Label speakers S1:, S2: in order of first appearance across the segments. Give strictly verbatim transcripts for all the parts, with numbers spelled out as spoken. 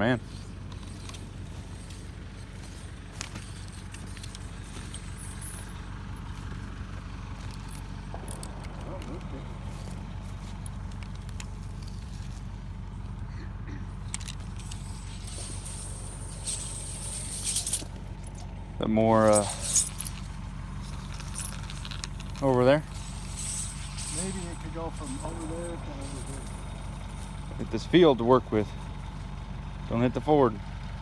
S1: man. But more uh, over there.
S2: Maybe it could go from over there to over there.
S1: Get this field to work with. Don't hit the Ford.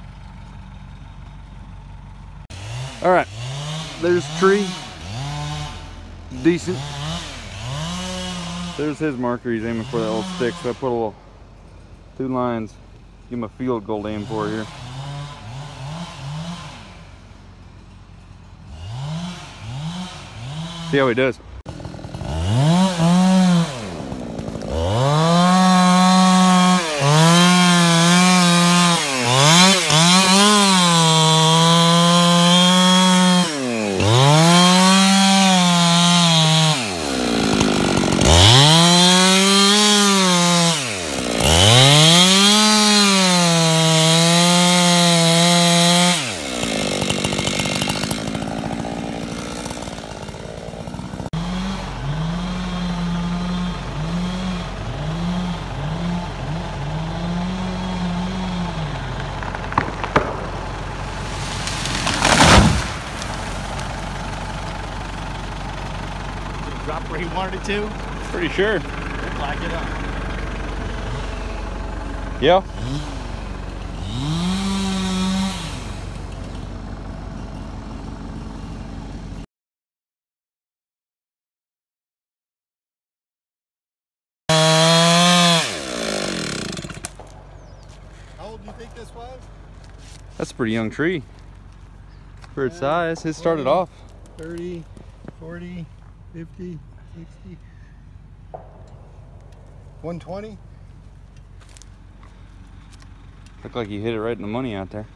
S1: All right, there's a tree. Decent. There's his marker. He's aiming for that old stick. So I put a little two lines. Give him a field goal to aim for here. See how he does.
S2: Drop where he wanted it to?
S1: Pretty sure.
S2: Looked like it, huh?
S1: Yeah.
S2: How old do you think this was?
S1: That's a pretty young tree for its
S2: Yeah,
S1: size. It started
S2: twenty,
S1: off.
S2: thirty, forty, fifty, sixty. one twenty?
S1: Looked like you hit it right in the money out there.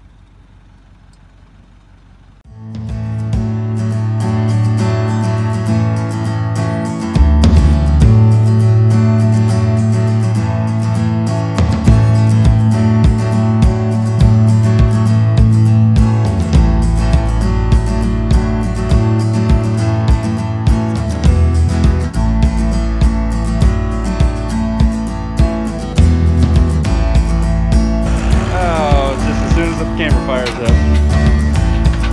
S1: Camera fires up.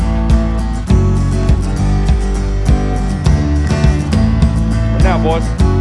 S1: What now, boys?